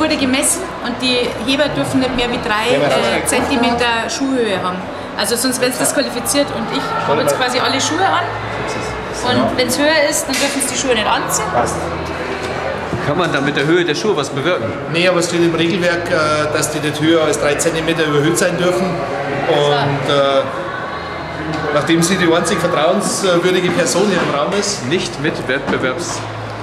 wurde gemessen und die Heber dürfen nicht mehr wie 3 cm Schuhhöhe haben. Also sonst werden sie disqualifiziert und ich habe jetzt quasi alle Schuhe an. Und wenn es höher ist, dann dürfen sie die Schuhe nicht anziehen. Kann man dann mit der Höhe der Schuhe was bewirken? Nee, aber es steht im Regelwerk, dass die nicht höher als 3 cm überhöht sein dürfen. Und nachdem sie die einzig vertrauenswürdige Person hier im Raum ist. Nicht mit Wettbewerbs.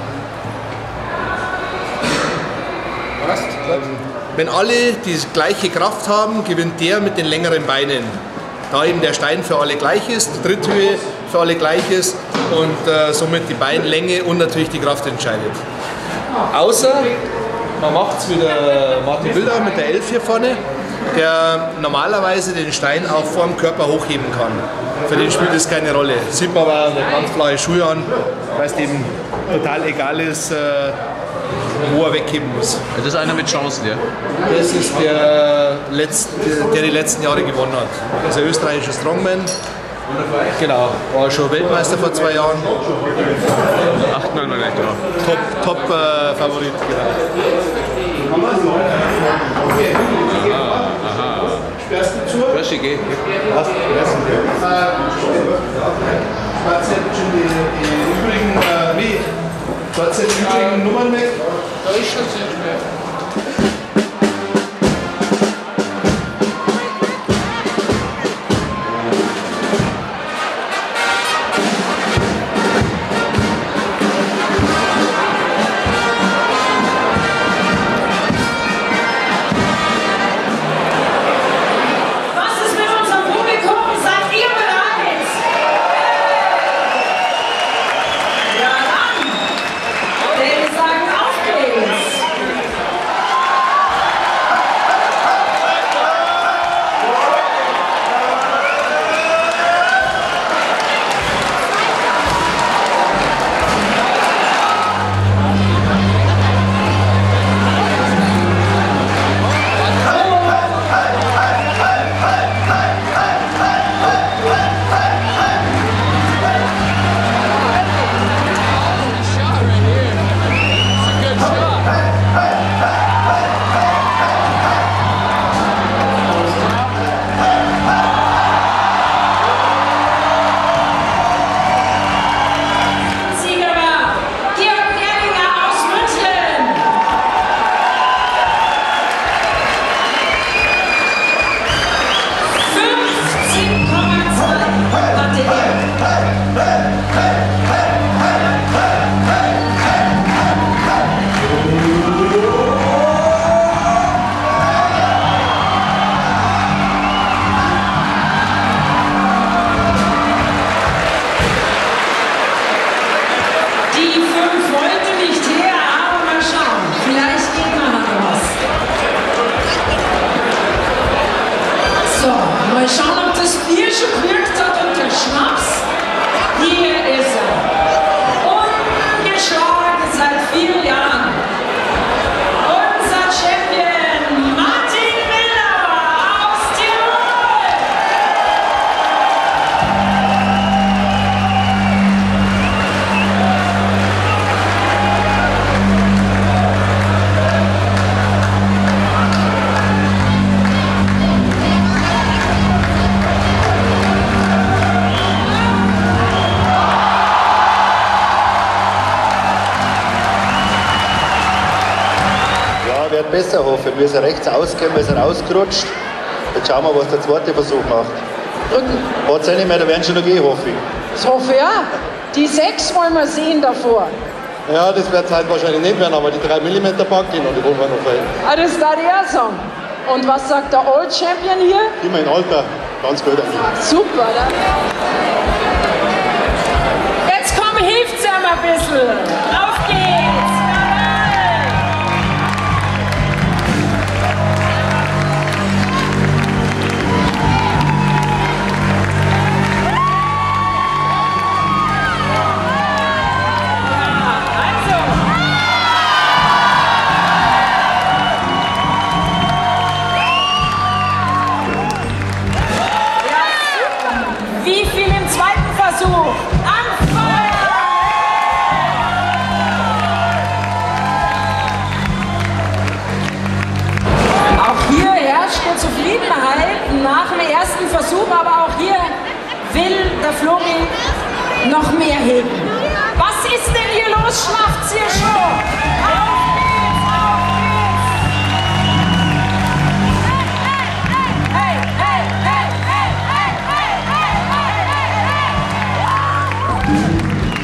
Wenn alle die gleiche Kraft haben, gewinnt der mit den längeren Beinen. Da eben der Stein für alle gleich ist, die Tritthöhe für alle gleich ist und somit die Beinlänge und natürlich die Kraft entscheidet. Außer man macht es wie der Martin Wildau mit der 11 hier vorne, der normalerweise den Stein auch vor dem Körper hochheben kann. Für den spielt das keine Rolle. Sieht man aber ganz flache Schuhe an, weil es dem total egal ist, wo er wegheben muss. Das ist einer mit Chancen, ja? Das ist der die letzten Jahre gewonnen hat. Das ist ein österreichischer Strongman. Genau, war schon Weltmeister vor 2 Jahren. Achten wir noch nicht drauf. Top Favorit, genau. Aha. Sperrst du zu? Frösche, geh. Was? Die übrigen, wie? Du hast jetzt die übrigen Nummern weg? Da ist schon sehr schwer. Mal schauen, ob das Bier schon gewirkt hat und der Schnaps. Hier ist er. Ungeschlagen seit vielen Jahren. Unser Champion Martin Miller aus Tirol. Wird besser hoffen. Wir sind rechts ausgehen, wir sind rausgerutscht. Jetzt schauen wir, was der zweite Versuch macht. Drücken. Hat es nicht mehr, da werden schon noch gehen, hoffe ich. Das hoffe ich auch. Die 6 wollen wir sehen davor. Ja, das wird halt wahrscheinlich nicht werden, aber die 3 mm packen und die wollen wir noch verhindern. Ah, das darf ich auch sagen. Und was sagt der Old Champion hier? Immer in Alter, ganz gut eigentlich. Super, oder? Jetzt komm, hilft's ihm ein bisschen. Auf geht's! Wie viel im zweiten Versuch? An Feuer! will der Flori noch mehr heben. Was ist denn hier los? Schlaft's hier schon? Auf geht's, auf geht's! Hey, hey, hey, hey, hey, hey, hey, hey, hey,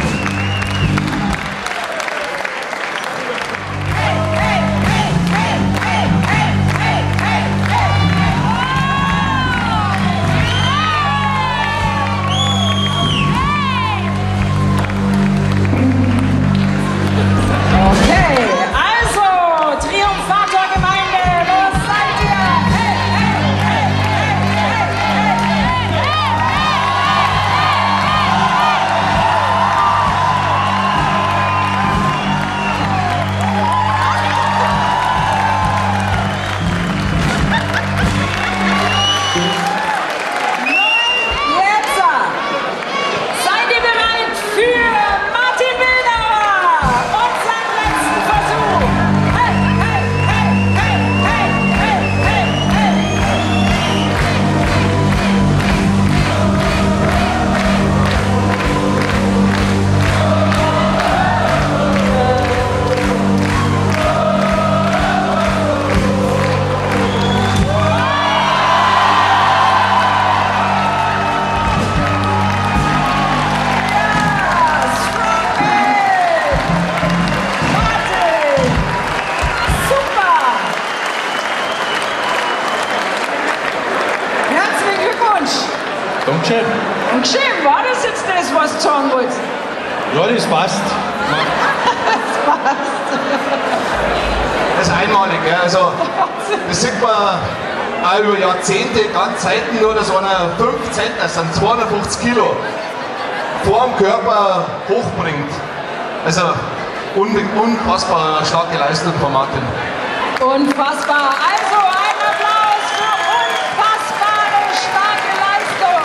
Dankeschön. Und schön, war das jetzt das, was du sagen wolltest? Ja, das passt. Das passt. Das ist einmalig. Ja. Also, das sieht man auch über Jahrzehnte, ganz selten nur, dass einer 5 Cent, das sind 250 Kilo, vor dem Körper hochbringt. Also unfassbar starke Leistung von Martin. Unfassbar. Also ein Applaus für unfassbare starke Leistung.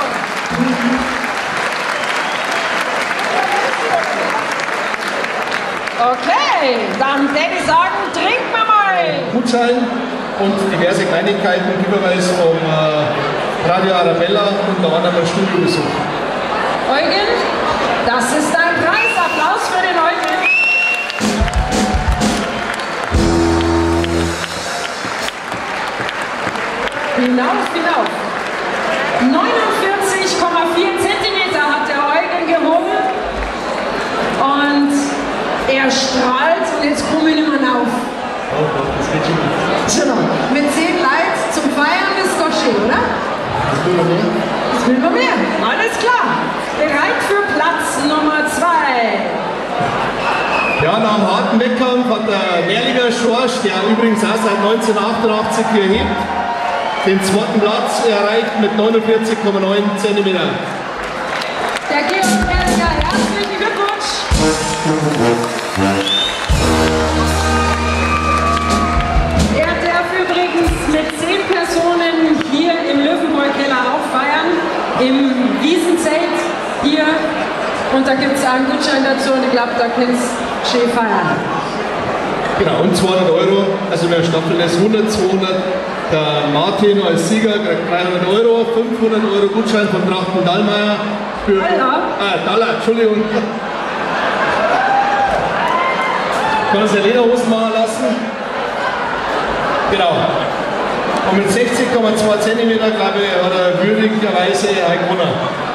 Okay, dann würde ich sagen, trinken wir mal. Gutschein und diverse Kleinigkeiten, Giveaways vom Radio Arabella und unter anderem ein Studiobesuch. Eugen, das ist dein Preis. Applaus für den Eugen. Hinauf, hinauf. 49,4 Zentimeter hat der Eugen gehoben. Und er strahlt und jetzt komme ich nicht mehr auf. Oh, das geht schon. Genau. Mit 10 Leuten zum Feiern ist doch schön, oder? Das will man mehr. Das will man mehr. Alles klar. Bereit für Platz Nummer 2. Ja, nach einem harten Wettkampf hat der Merlinger Schorsch, der übrigens auch seit 1988 hier hebt, den zweiten Platz erreicht mit 49,9 cm. Der Georg Merlinger, herzlichen Glückwunsch. Er darf übrigens mit 10 Personen hier im Löwenbräu-Keller auch feiern, im Wiesenzelt hier. Und da gibt es auch einen Gutschein dazu und ich glaube, da könnt ihr schön feiern. Genau, und 200 €, also wir staffeln das 100, 200. Der Martin als Sieger kriegt 300 €, 500 € Gutschein von Trachten Dallmayr für. Daller, Entschuldigung. Kann uns ja Lederhosen machen lassen. Genau. Und mit 60,2 cm, glaube ich, hat er würdigerweise gewonnen.